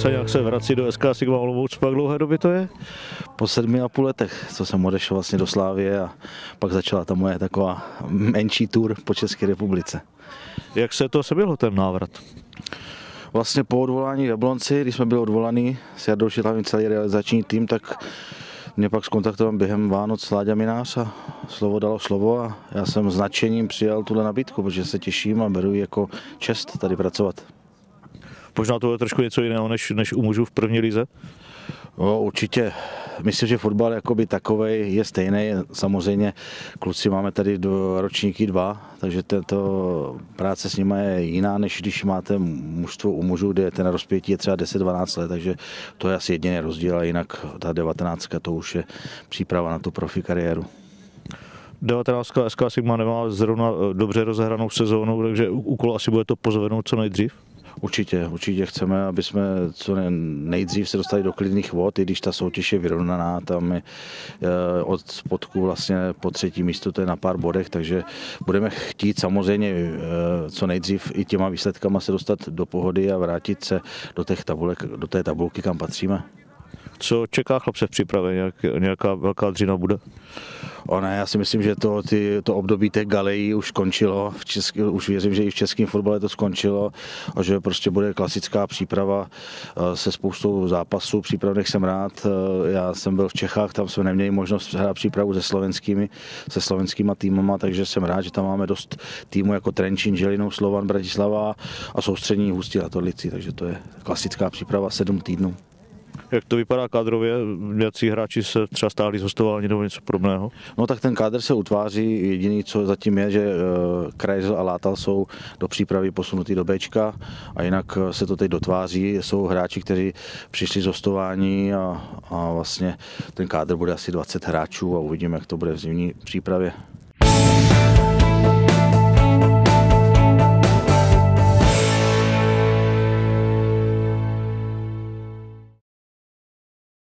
Saňák se vrací do SK Sigma Olomouc, po jak dlouhé době to je? Po 7,5 letech, co jsem odešel vlastně do Slávie a pak začala ta moje taková menší tour po České republice. Jak se to seběhl ten návrat? Vlastně po odvolání v Jablonci, když jsme byli odvolaní s Jardou Šidlavým celý realizační tým, tak mě pak skontaktoval během Vánoc Láďa Minář a slovo dalo slovo a já jsem s nadšením přijal tuhle nabídku, protože se těším a beru ji jako čest tady pracovat. Možná to je trošku něco jiného než u mužů v první lize? No, určitě. Myslím, že fotbal jakoby takovej je stejný. Samozřejmě kluci máme tady ročníky 2, takže tato práce s nimi je jiná, než když máte mužstvo u mužů, kde ten rozpětí je třeba 10-12 let, takže to je asi jediný rozdíl, a jinak ta 19 to už je příprava na tu profi kariéru. 19 SK Sigma nemá zrovna dobře rozehranou sezónu, takže úkol asi bude to pozvednout co nejdřív? Určitě chceme, aby jsme co nejdřív se dostali do klidných vod, i když ta soutěž je vyrovnaná, tam je od spodku vlastně po 3. místo, to je na pár bodech, takže budeme chtít samozřejmě co nejdřív i těma výsledkama se dostat do pohody a vrátit se do té tabulky, kam patříme. Co čeká chlapce v přípravě? Nějaká velká dřina bude? Já si myslím, že to období těch galejí už skončilo. Už věřím, že i v českém fotbale to skončilo a že prostě bude klasická příprava se spoustou zápasů. Přípravných jsem rád. Já jsem byl v Čechách, tam jsme neměli možnost hrát přípravu se slovenskýma týmama, takže jsem rád, že tam máme dost týmů jako Trenčín, Žilinou, Slovan, Bratislava a soustřední Ústí nad Orlicí, takže to je klasická příprava 7 týdnů. Jak to vypadá kádrově? Nějací hráči se třeba stáhli z hostování nebo něco podobného? No tak ten kádr se utváří, jediný co zatím je, že Krajzel a Látal jsou do přípravy posunutý do Bčka a jinak se to teď dotváří. Jsou hráči, kteří přišli z hostování a vlastně ten kádr bude asi 20 hráčů a uvidíme, jak to bude v zimní přípravě.